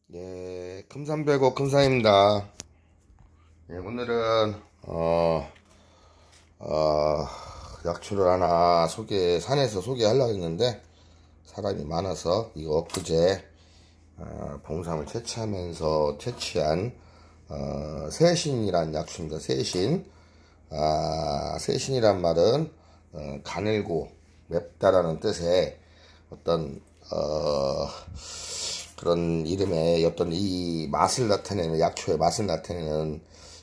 예, 금산별고 금산입니다. 예, 오늘은 약초를 하나 산에서 소개하려고 했는데 사람이 많아서 이거 엊그제 봉삼을 채취하면서 채취한 세신이란 약초입니다. 세신. 세신이란 말은 가늘고 맵다라는 뜻의 어떤 그런 이름의 어떤 이 맛을 나타내는, 약초의 맛을 나타내는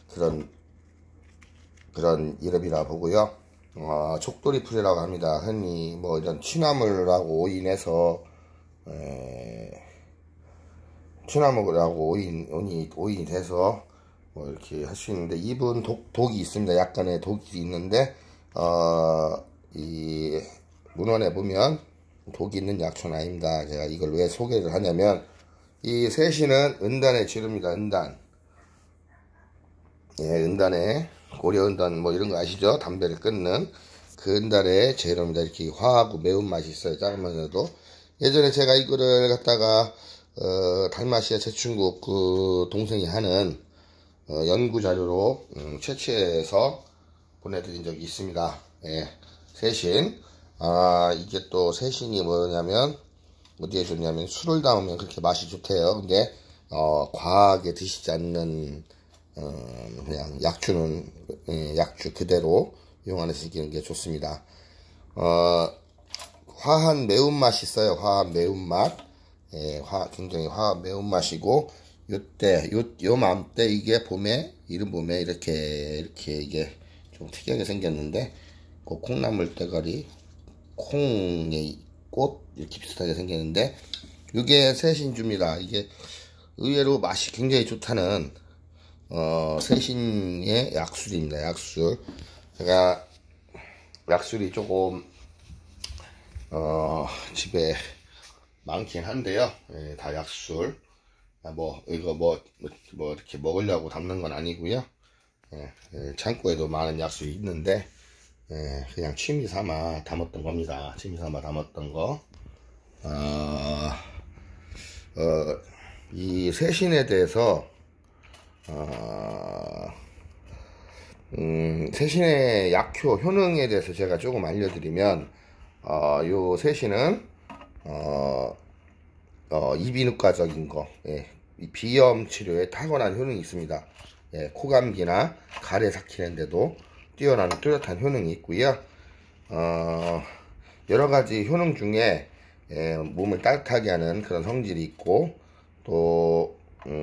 그런 이름이라 보고요. 족돌이풀이라고 합니다. 흔히 뭐 이런 취나물하고 오인이 돼서 뭐 이렇게 할 수 있는데, 잎은 독이 있습니다. 약간의 독이 있는데, 이 문헌에 보면 독이 있는 약초는 아닙니다. 제가 이걸 왜 소개를 하냐면, 이 세신은 은단의 재료입니다. 은단. 예, 은단에 고려 은단 뭐 이런 거 아시죠? 담배를 끊는 그 은단의 재료입니다. 이렇게 화하고 매운맛이 있어요. 작으면서도. 예전에 제가 이거를 갖다가 달마시아 제충국 그 동생이 하는 연구 자료로 채취해서 보내드린 적이 있습니다. 예, 세신. 이게 또 세신이 뭐냐면 어디에 좋냐면 술을 담으면 그렇게 맛이 좋대요. 근데 과하게 드시지 않는 그냥 약주는 약주 그대로 이용하시는 게 좋습니다. 화한 매운맛이 있어요. 화한 매운맛. 예, 굉장히 화한 매운맛이고, 요맘때 이게 이른 봄에 이렇게 이게 좀 특이하게 생겼는데, 그 콩나물 대가리, 콩의 꽃 이렇게 비슷하게 생겼는데, 이게 세신주입니다. 이게 의외로 맛이 굉장히 좋다는 세신의 약술입니다. 약술. 제가 약술이 조금 집에 많긴 한데요. 예, 다 약술. 이거 이렇게 먹으려고 담는 건 아니고요. 창고에도 많은 약술이 있는데, 그냥 취미 삼아 담았던 겁니다. 취미 삼아 담았던 거. 이 세신에 대해서, 세신의 약효, 효능에 대해서 제가 조금 알려드리면, 요 세신은, 이비인후과적인 거, 예, 이 비염 치료에 탁월한 효능이 있습니다. 예, 코감기나 가래 삭히는데도 뛰어난 뚜렷한 효능이 있고요. 여러 가지 효능 중에 몸을 따뜻하게 하는 그런 성질이 있고, 또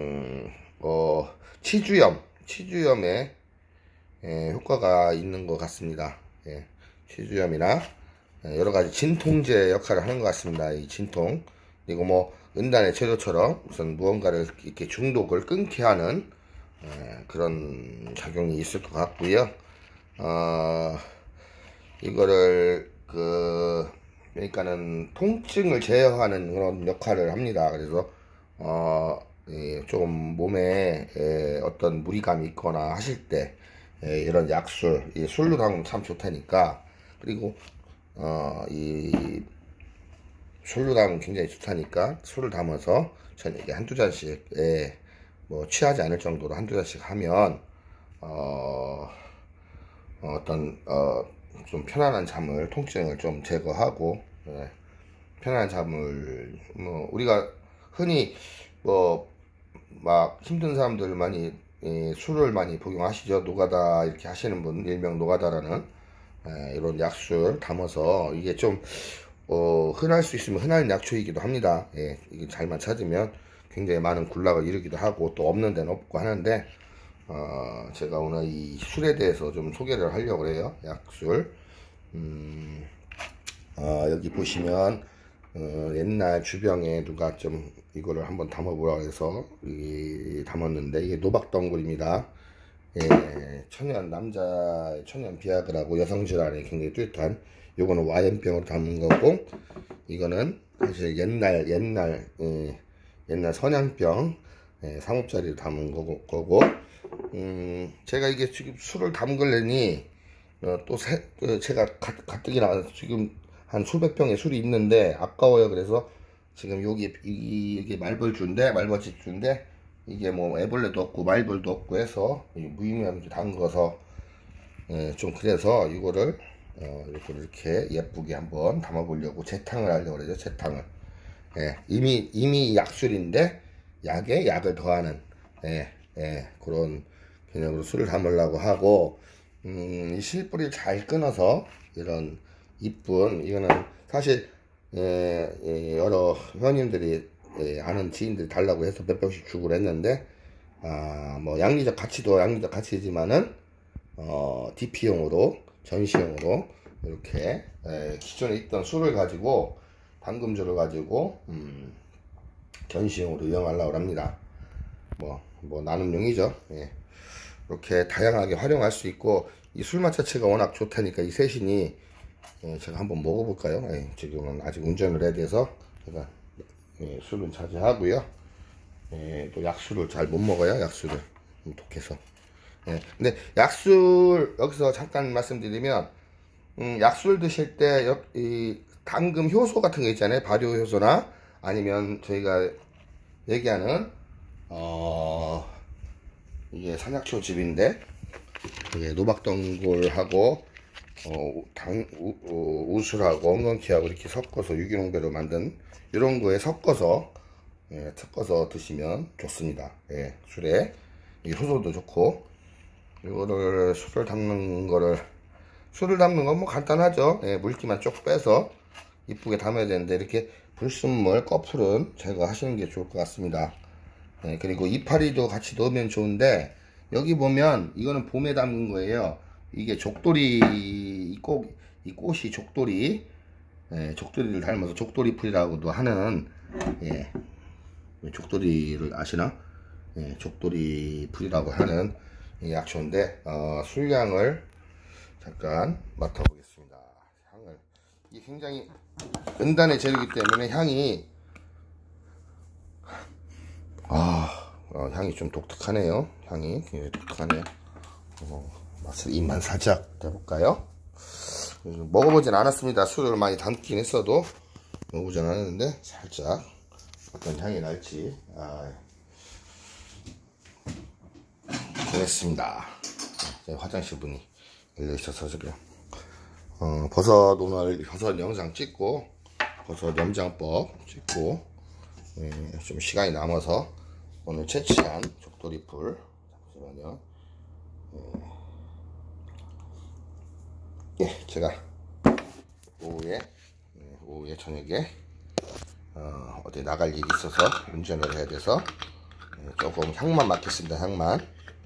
치주염에 효과가 있는 것 같습니다. 예, 치주염이나 여러 가지 진통제 역할을 하는 것 같습니다. 이 진통. 그리고 뭐 은단의 재료처럼 우선 무언가를 이렇게 중독을 끊게 하는 그런 작용이 있을 것 같고요. 이거를 그러니까는 통증을 제어하는 그런 역할을 합니다. 그래서 좀 몸에 어떤 무리감이 있거나 하실 때 이런 약술, 술로 담으면 참 좋다니까. 그리고 이 술로 담으면 굉장히 좋다니까 술을 담아서 저녁에 한두 잔씩 뭐 취하지 않을 정도로 한두 잔씩 하면 좀 편안한 잠을, 통증을 좀 제거하고, 편안한 잠을, 뭐 우리가 흔히 막 힘든 사람들 많이 술을 많이 복용하시죠. 노가다 이렇게 하시는 분, 일명 노가다라는 이런 약술 담아서, 이게 좀 흔할 수 있으면 흔한 약초이기도 합니다. 예, 이게 잘만 찾으면 굉장히 많은 굴락을 이루기도 하고, 또 없는 데는 없고 하는데, 제가 오늘 이 술에 대해서 좀 소개를 하려고 해요. 약술. 여기 보시면 옛날 주병에 누가 좀 이거를 한번 담아보라 해서 담았는데, 이게 노박덩굴입니다. 예, 천연 비약이라고 여성질환에 굉장히 뚜렷한, 요거는 와연병으로 담은 거고, 이거는 사실 옛날 선양병 상업자리로 담은 거고, 제가 이게 지금 술을 담글래니 제가 가뜩이나 지금 한 수백 병의 술이 있는데 아까워요. 그래서 지금 여기 이게 말벌주인데 말벌집주인데 이게 뭐 애벌레도 없고 말벌도 없고 해서 무의미하게 담궈서 좀 그래서 이거를 이렇게 예쁘게 한번 담아 보려고 재탕을 하려고 그러죠. 재탕을. 이미 약술인데 약에 약을 더하는 그런 개념으로 술을 담으려고 하고, 이 실뿌리를 잘 끊어서 이런 이쁜, 이거는 사실 여러 회원님들이 아는 지인들이 달라고 해서 몇 병씩 주고 했는데, 뭐 양리적 가치도 양리적 가치지만은 DP용으로 전시용으로 이렇게 기존에 있던 술을 가지고 당금주를 가지고 전시용으로 이용하려고 합니다. 뭐 나눔용이죠. 이렇게 다양하게 활용할 수 있고, 이 술맛 자체가 워낙 좋다니까 이 세신이 제가 한번 먹어볼까요? 지금은 아직 운전을 해야 돼서 제가 술은 자제하고요. 또 약술을 잘 못 먹어요. 약술을 독해서. 근데 약술 여기서 잠깐 말씀드리면, 약술 드실 때 이 당금 효소 같은 거 있잖아요. 발효 효소나 아니면 저희가 얘기하는 이게 산약초즙인데, 이게 노박덩굴하고 우술하고 엉겅퀴하고 이렇게 섞어서 유기농배로 만든 이런 거에 섞어서 드시면 좋습니다. 술에 이 효소도 좋고, 이거를 술을 담는 건 뭐 간단하죠. 물기만 쭉 빼서 이쁘게 담아야 되는데, 이렇게 불순물 껍질은 제거하시는 게 좋을 것 같습니다. 그리고 이파리도 같이 넣으면 좋은데, 여기 보면 이거는 봄에 담근 거예요. 이게 족돌이, 이 꽃이 족돌이, 족돌이를 닮아서 족돌이풀이라고도 하는, 족돌이를 아시나? 족돌이풀이라고 하는 약초인데, 술향을 잠깐 맡아보겠습니다. 이게 굉장히 은단의 재료이기 때문에 향이 향이 좀 독특하네요. 향이 굉장히 독특하네요. 맛을 입만 살짝 해볼까요? 먹어보진 않았습니다. 술을 많이 담긴 했어도 먹어보진 않았는데, 살짝 어떤 향이 날지. 그랬습니다. 화장실 문이 열려 있어서 지금 버섯 영상 찍고, 버섯 염장법 찍고, 좀 시간이 남아서 오늘 채취한 족돌이풀, 잠시만요. 제가 오후에 저녁에 어디 나갈 일이 있어서 운전을 해야 돼서 조금 향만 맡겠습니다. 향만.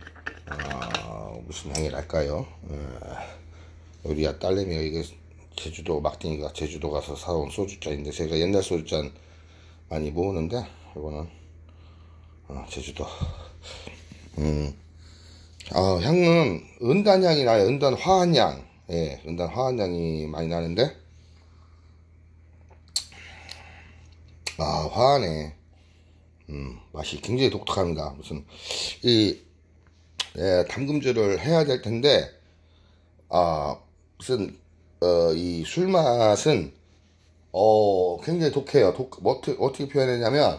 무슨 향이 날까요? 우리 딸내미가 이게 제주도 막둥이가 제주도 가서 사온 소주잔인데, 제가 옛날 소주잔 많이 모으는데 이거는 제주도. 향은 은단향이 나요. 은단 화한향. 은단 화한향이 많이 나는데, 화하네. 맛이 굉장히 독특합니다. 무슨 담금주를 해야 될 텐데, 무슨 이 술맛은 굉장히 독해요. 어떻게 표현했냐면,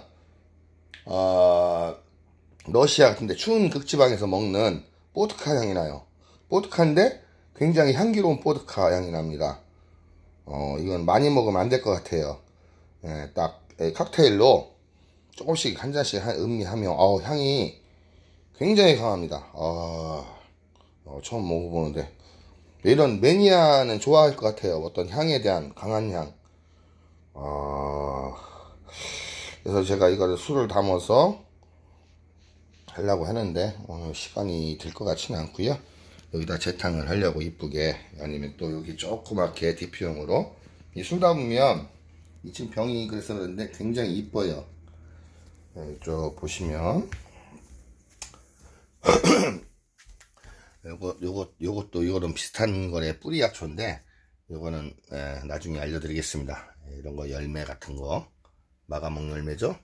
러시아 같은데 추운 극지방에서 먹는 보드카 향이 나요. 보드카인데 굉장히 향기로운 보드카 향이 납니다. 이건 많이 먹으면 안 될 것 같아요. 딱 칵테일로 조금씩 한 잔씩 음미하면 향이 굉장히 강합니다. 처음 먹어보는데 이런 매니아는 좋아할 것 같아요. 어떤 향에 대한 강한 향. 그래서 제가 이거를 술을 담아서 하려고 하는데 오늘 시간이 들 것 같지는 않고요. 여기다 재탕을 하려고 이쁘게, 아니면 또 여기 조그맣게 DP용으로 이 술 담으면, 이 지금 병이 그래서 그런데 굉장히 이뻐요. 이쪽 보시면 요것도 이거는 비슷한 거래. 뿌리 약초인데 요거는 나중에 알려드리겠습니다. 이런 거 열매 같은 거, 마가목 열매죠.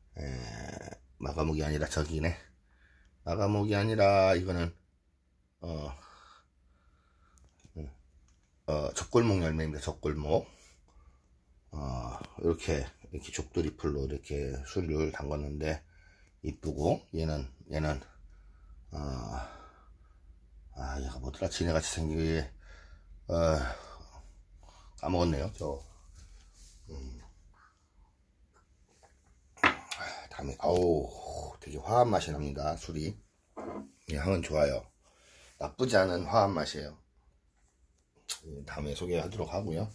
마가목이 아니라 저기네. 마가목이 아니라 이거는 적골목 열매입니다. 적골목. 이렇게 이렇게 족두리풀로 이렇게 술을 담궜는데 이쁘고, 얘는 얘가 뭐더라, 지네같이 생긴 게 까먹었네요. 다음에 아우, 되게 화한 맛이 납니다. 술이. 향은 좋아요. 나쁘지 않은 화한 맛이에요. 다음에 소개하도록 하고요.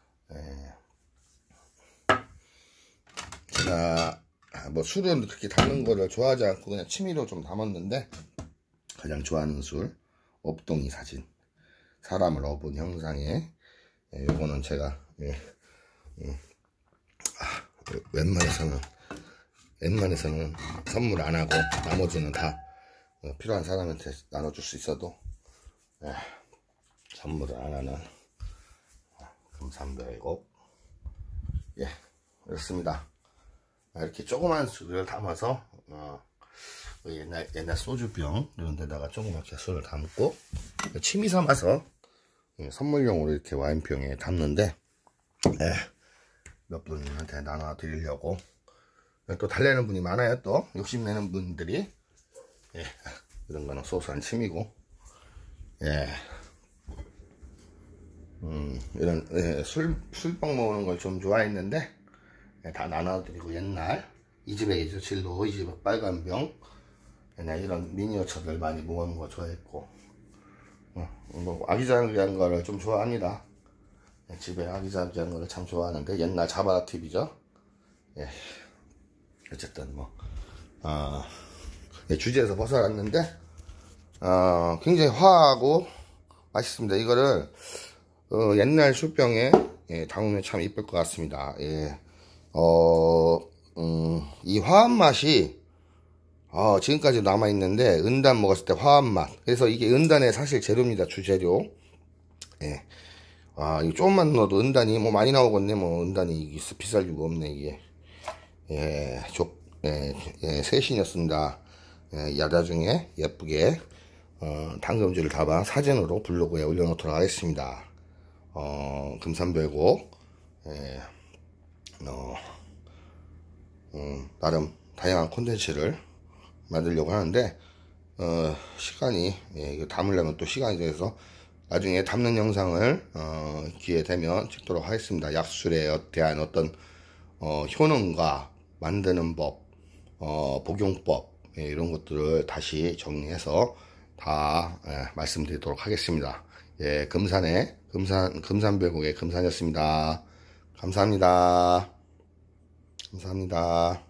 제가 뭐 술은 그렇게 담는 거를 좋아하지 않고 그냥 취미로 좀 담았는데, 가장 좋아하는 술 업동이 사진, 사람을 업은 형상에, 요거는 제가 웬만해서는 선물 안 하고 나머지는 다 필요한 사람한테 나눠줄 수 있어도 선물을 안 하는 금산별곡. 이렇습니다. 이렇게 조그만 술을 담아서 옛날 소주병 이런 데다가 조그맣게 술을 담고 취미 삼아서 선물용으로 이렇게 와인병에 담는데, 몇 분한테 나눠 드리려고. 또 달래는 분이 많아요. 또 욕심내는 분들이. 이런 거는 소소한 취미고, 이런 술병 모으는 걸 좀 좋아했는데, 다 나눠드리고, 옛날 이 집에 있죠, 진로, 이 집에 빨간 병, 옛날 이런 미니어처들 많이 모으는 거 좋아했고, 뭐 아기자기한 거를 좀 좋아합니다. 집에 아기자기한 거를 참 좋아하는데, 옛날 자바라 TV죠. 어쨌든 뭐 주제에서 벗어났는데, 굉장히 화하고 맛있습니다. 이거를 옛날 술병에 담으면 참 이쁠 것 같습니다. 이 화한 맛이 지금까지 남아있는데, 은단 먹었을 때 화한 맛. 그래서 이게 은단의 사실 재료입니다. 주재료. 이거 조금만 넣어도 은단이 뭐 많이 나오겠네. 뭐 은단이 비쌀 이유가 없네 이게. 셋신이었습니다. 나중에 예쁘게 당금주를 담아 사진으로 블로그에 올려놓도록 하겠습니다. 금산별곡, 나름 다양한 콘텐츠를 만들려고 하는데, 시간이, 이거 담으려면 또 시간이 돼서 나중에 담는 영상을 기회 되면 찍도록 하겠습니다. 약술에 대한 어떤 효능과 만드는 법, 복용법, 이런 것들을 다시 정리해서 다 말씀드리도록 하겠습니다. 금산별곡의 금산이었습니다. 감사합니다. 감사합니다.